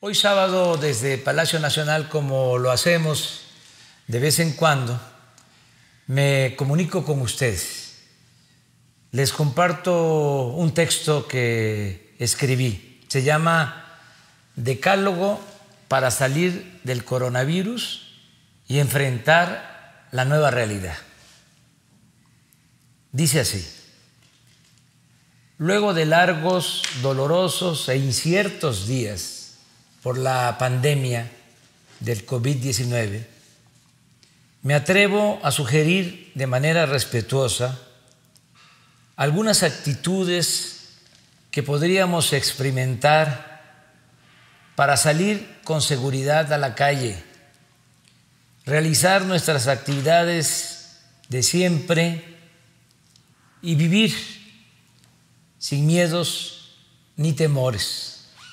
Hoy sábado desde Palacio Nacional, como lo hacemos de vez en cuando, me comunico con ustedes. Les comparto un texto que escribí. Se llama Decálogo para salir del coronavirus y enfrentar la nueva realidad. Dice así: luego de largos, dolorosos e inciertos días por la pandemia del COVID-19, me atrevo a sugerir de manera respetuosa algunas actitudes que podríamos experimentar para salir con seguridad a la calle, realizar nuestras actividades de siempre y vivir sin miedos ni temores.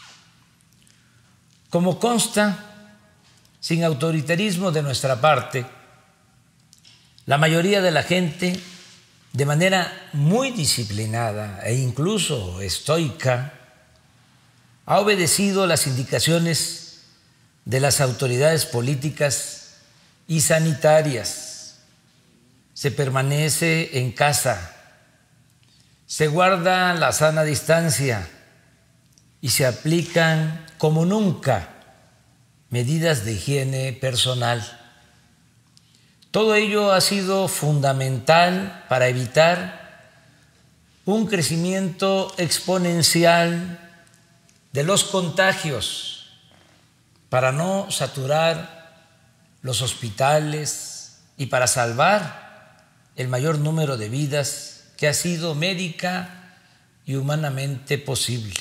Como consta, sin autoritarismo de nuestra parte, la mayoría de la gente, de manera muy disciplinada e incluso estoica, ha obedecido las indicaciones de las autoridades políticas y sanitarias. Se permanece en casa, se guarda la sana distancia y se aplican como nunca medidas de higiene personal. Todo ello ha sido fundamental para evitar un crecimiento exponencial de los contagios, para no saturar los hospitales y para salvar el mayor número de vidas que ha sido médica y humanamente posible.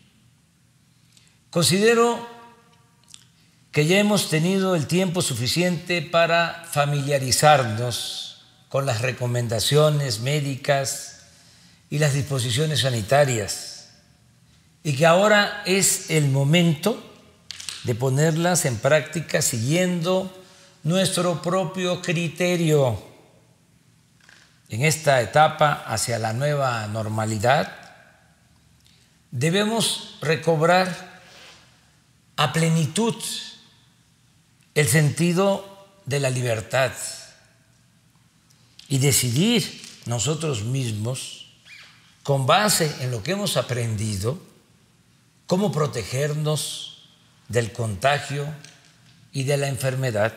Considero que ya hemos tenido el tiempo suficiente para familiarizarnos con las recomendaciones médicas y las disposiciones sanitarias, y que ahora es el momento de ponerlas en práctica siguiendo nuestro propio criterio. En esta etapa hacia la nueva normalidad, debemos recobrar a plenitud el sentido de la libertad y decidir nosotros mismos, con base en lo que hemos aprendido, cómo protegernos del contagio y de la enfermedad.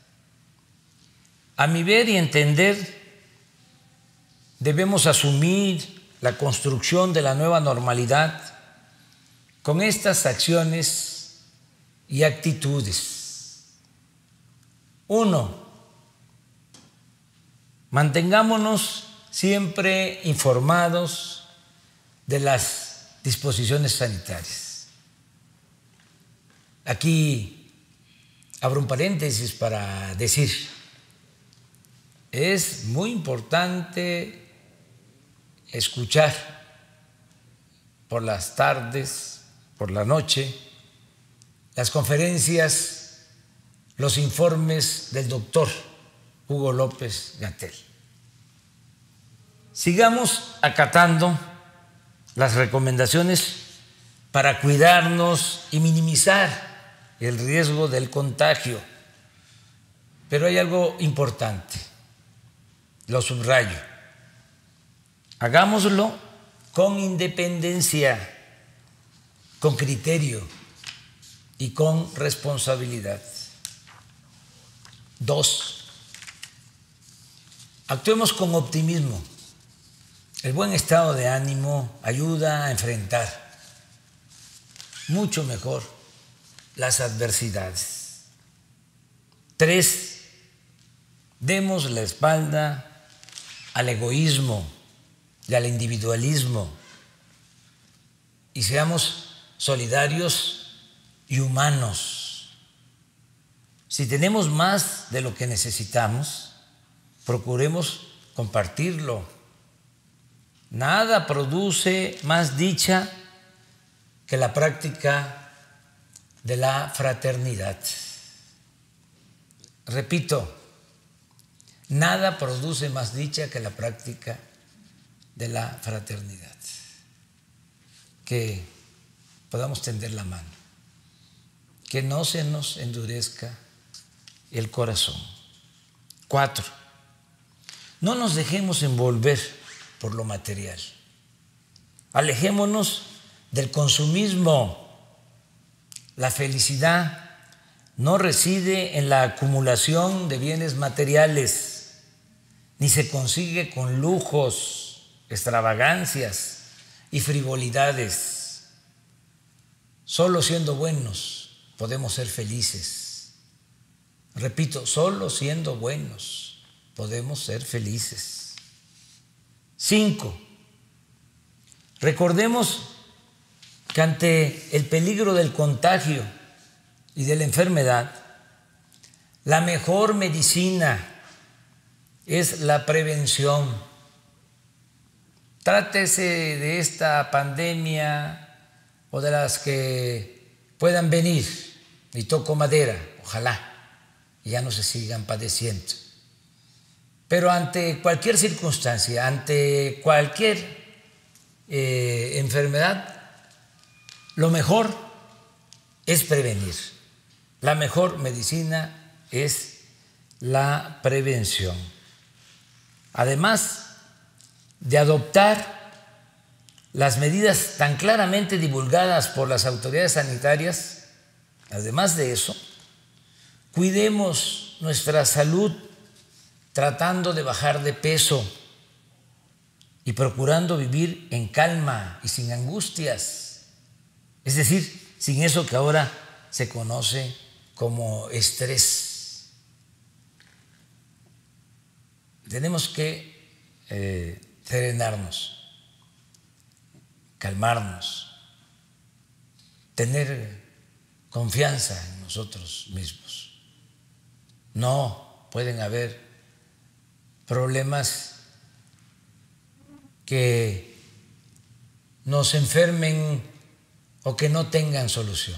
A mi ver y entender, debemos asumir la construcción de la nueva normalidad con estas acciones y actitudes. 1. Mantengámonos siempre informados de las disposiciones sanitarias. Aquí abro un paréntesis para decir, es muy importante escuchar por las tardes, por la noche, las conferencias, los informes del doctor Hugo López-Gatell. Sigamos acatando las recomendaciones para cuidarnos y minimizar el riesgo del contagio. Pero hay algo importante, lo subrayo: hagámoslo con independencia, con criterio y con responsabilidad. 2. Actuemos con optimismo. El buen estado de ánimo ayuda a enfrentar mucho mejor las adversidades. 3. Demos la espalda al egoísmo y al individualismo y seamos solidarios y humanos. Si tenemos más de lo que necesitamos, procuremos compartirlo. Nada produce más dicha que la práctica de la fraternidad. Repito, nada produce más dicha que la práctica de la fraternidad. Que podamos tender la mano que no se nos endurezca el corazón. 4, no nos dejemos envolver por lo material. Alejémonos del consumismo. La felicidad no reside en la acumulación de bienes materiales, ni se consigue con lujos, extravagancias y frivolidades. Solo siendo buenos podemos ser felices. Repito, solo siendo buenos podemos ser felices. 5, recordemos que ante el peligro del contagio y de la enfermedad, la mejor medicina es la prevención. Trátese de esta pandemia o de las que puedan venir, y toco madera, ojalá, y ya no se sigan padeciendo. Pero ante cualquier circunstancia, ante cualquier enfermedad, lo mejor es prevenir. La mejor medicina es la prevención. Además de adoptar las medidas tan claramente divulgadas por las autoridades sanitarias, además de eso, cuidemos nuestra salud tratando de bajar de peso y procurando vivir en calma y sin angustias. Es decir, sin eso que ahora se conoce como estrés. Tenemos que serenarnos, calmarnos, tener confianza en nosotros mismos. No pueden haber problemas que nos enfermen o que no tengan solución.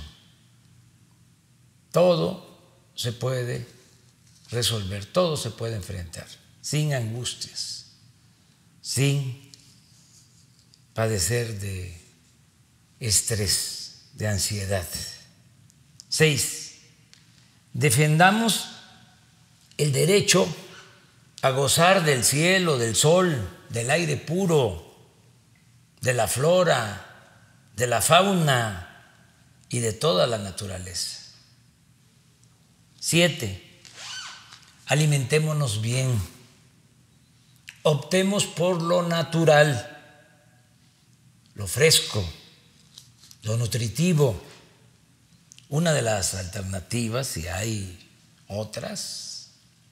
Todo se puede resolver, todo se puede enfrentar, sin angustias, sin padecer de estrés, de ansiedad. 6, defendamos el derecho a gozar del cielo, del sol, del aire puro, de la flora, de la fauna y de toda la naturaleza. 7, alimentémonos bien, optemos por lo natural, lo fresco, lo nutritivo. Una de las alternativas, si hay otras,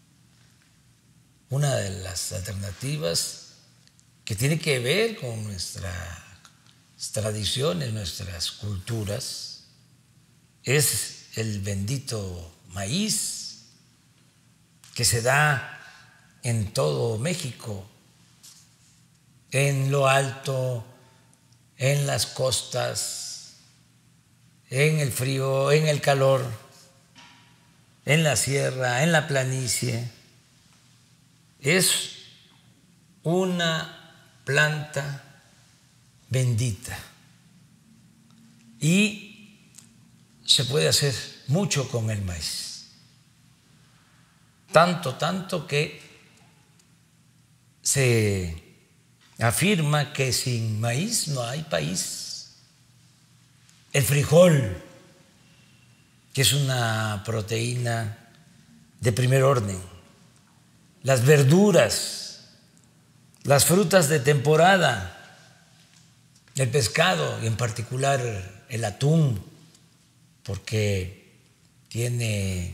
una de las alternativas que tiene que ver con nuestras tradiciones, nuestras culturas, es el bendito maíz que se da en todo México, en lo alto, en las costas, en el frío, en el calor, en la sierra, en la planicie. Es una planta bendita y se puede hacer mucho con el maíz. Tanto que se afirma que sin maíz no hay país. El frijol, que es una proteína de primer orden, las verduras, las frutas de temporada, el pescado y en particular el atún, porque tiene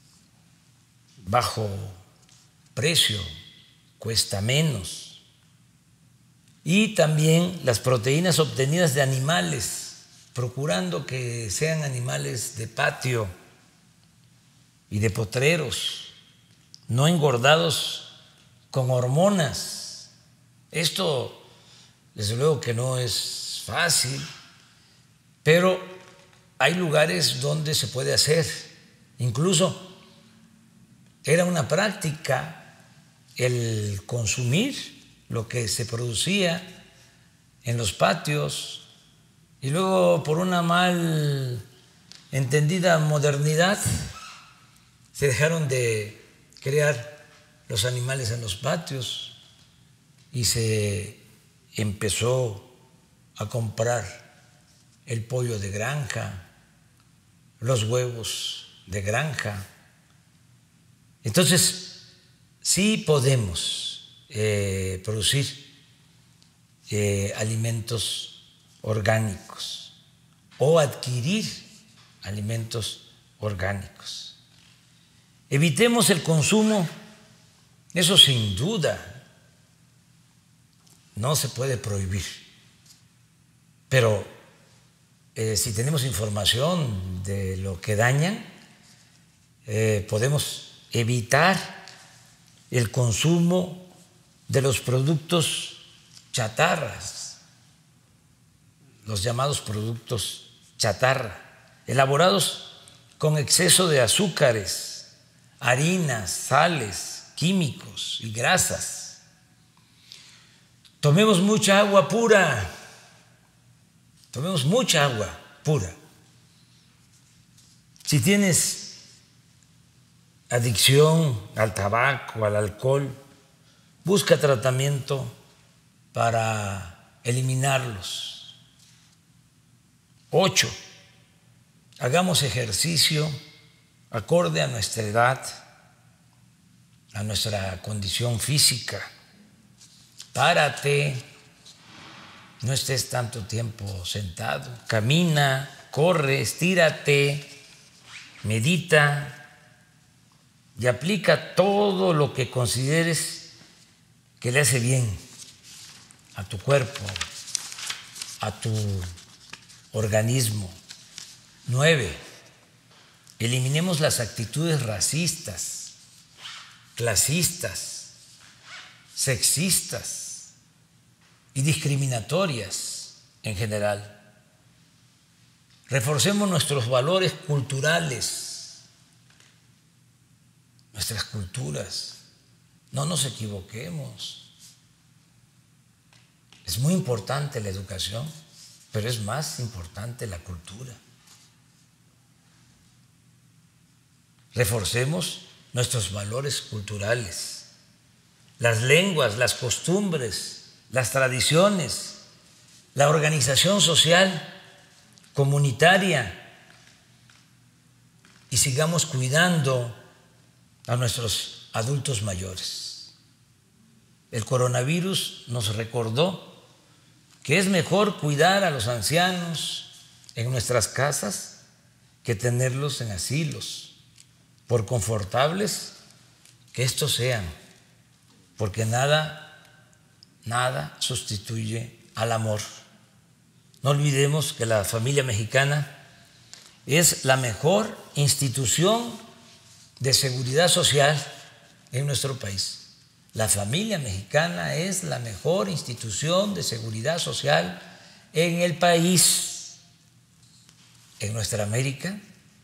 bajo precio, cuesta menos, y también las proteínas obtenidas de animales, procurando que sean animales de patio y de potreros, no engordados con hormonas. Esto, desde luego que no es fácil, pero hay lugares donde se puede hacer. Incluso era una práctica el consumir lo que se producía en los patios y luego por una mal entendida modernidad, se dejaron de crear los animales en los patios y se empezó a comprar el pollo de granja, los huevos de granja. Entonces, sí podemos producir alimentos orgánicos o adquirir alimentos orgánicos. Evitemos el consumo, eso sin duda no se puede prohibir, pero si tenemos información de lo que dañan, podemos evitar el consumo de los productos chatarras, los llamados productos chatarra, elaborados con exceso de azúcares, harinas, sales, químicos y grasas. Tomemos mucha agua pura, tomemos mucha agua pura. Si tienes adicción al tabaco, al alcohol, busca tratamiento para eliminarlos. 8, hagamos ejercicio acorde a nuestra edad, a nuestra condición física. Párate, no estés tanto tiempo sentado, camina, corre, estírate, medita y aplica todo lo que consideres que le hace bien a tu cuerpo, a tu organismo. 9, eliminemos las actitudes racistas, clasistas, sexistas y discriminatorias en general. Reforcemos nuestros valores culturales, nuestras culturas. No nos equivoquemos. Es muy importante la educación, pero es más importante la cultura. Reforcemos nuestros valores culturales, las lenguas, las costumbres, las tradiciones, la organización social, comunitaria, y sigamos cuidando a nuestros adultos mayores. El coronavirus nos recordó que es mejor cuidar a los ancianos en nuestras casas que tenerlos en asilos, por confortables que estos sean, porque nada sustituye al amor. No olvidemos que la familia mexicana es la mejor institución de seguridad social en nuestro país. La familia mexicana es la mejor institución de seguridad social en el país. En nuestra América,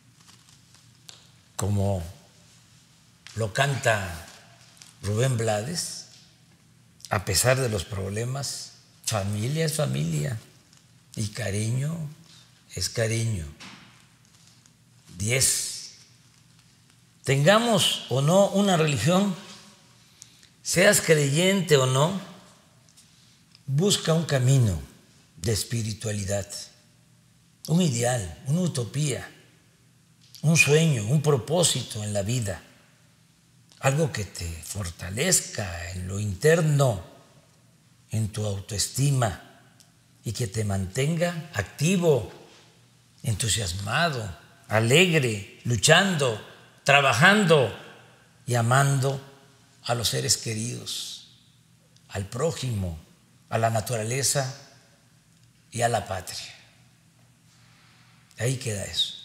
como lo canta Rubén Blades, a pesar de los problemas, familia es familia y cariño es cariño. 10. Tengamos o no una religión, seas creyente o no, busca un camino de espiritualidad, un ideal, una utopía, un sueño, un propósito en la vida, algo que te fortalezca en lo interno, en tu autoestima y que te mantenga activo, entusiasmado, alegre, luchando, trabajando y amando a los seres queridos, al prójimo, a la naturaleza y a la patria. Ahí queda eso.